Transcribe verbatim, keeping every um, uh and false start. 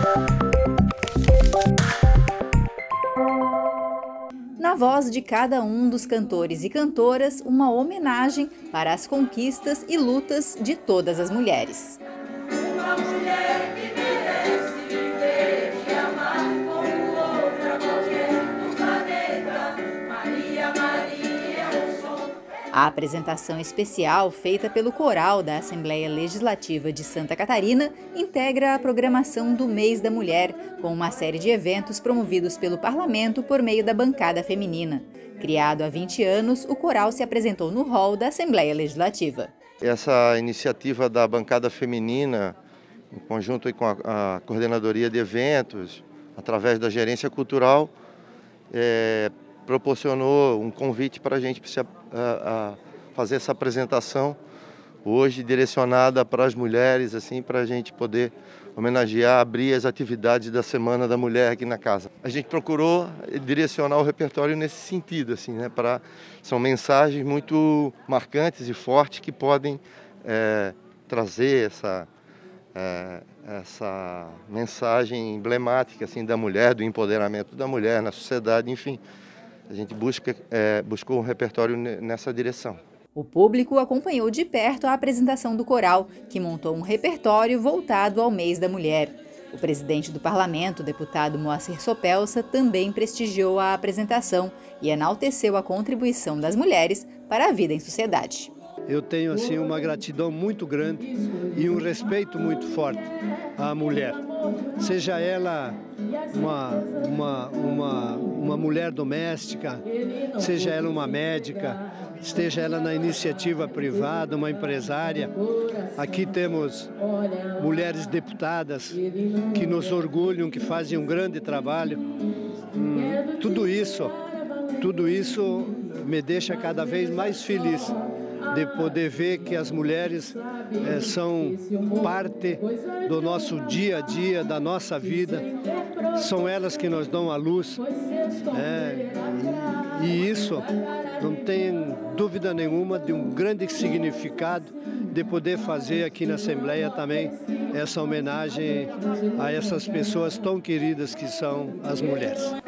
Na voz de cada um dos cantores e cantoras, uma homenagem para as conquistas e lutas de todas as mulheres. Uma mulher que merece viver e amar como outra qualquer no planeta. Maria, Maria, o som. A apresentação especial, feita pelo Coral da Assembleia Legislativa de Santa Catarina, integra a programação do Mês da Mulher, com uma série de eventos promovidos pelo Parlamento por meio da bancada feminina. Criado há vinte anos, o coral se apresentou no hall da Assembleia Legislativa. Essa iniciativa da bancada feminina, em conjunto com a, a coordenadoria de eventos, através da gerência cultural, é, proporcionou um convite para a gente a, a fazer essa apresentação hoje direcionada para as mulheres, assim, para a gente poder homenagear, abrir as atividades da Semana da Mulher aqui na casa. A gente procurou direcionar o repertório nesse sentido, assim, né, para, são mensagens muito marcantes e fortes que podem é, trazer essa, é, essa mensagem emblemática, assim, da mulher, do empoderamento da mulher na sociedade, enfim. A gente busca, é, buscou um repertório nessa direção. O público acompanhou de perto a apresentação do coral, que montou um repertório voltado ao mês da mulher. O presidente do parlamento, o deputado Moacir Sopelsa, também prestigiou a apresentação e enalteceu a contribuição das mulheres para a vida em sociedade. Eu tenho assim uma gratidão muito grande e um respeito muito forte à mulher. Seja ela uma, uma, uma, uma mulher doméstica, seja ela uma médica, esteja ela na iniciativa privada, uma empresária. Aqui temos mulheres deputadas que nos orgulham, que fazem um grande trabalho. Hum, tudo isso, tudo isso me deixa cada vez mais feliz de poder ver que as mulheres é, são parte do nosso dia a dia, da nossa vida. São elas que nos dão a luz. É, e, e isso não tem dúvida nenhuma de um grande significado de poder fazer aqui na Assembleia também essa homenagem a essas pessoas tão queridas que são as mulheres.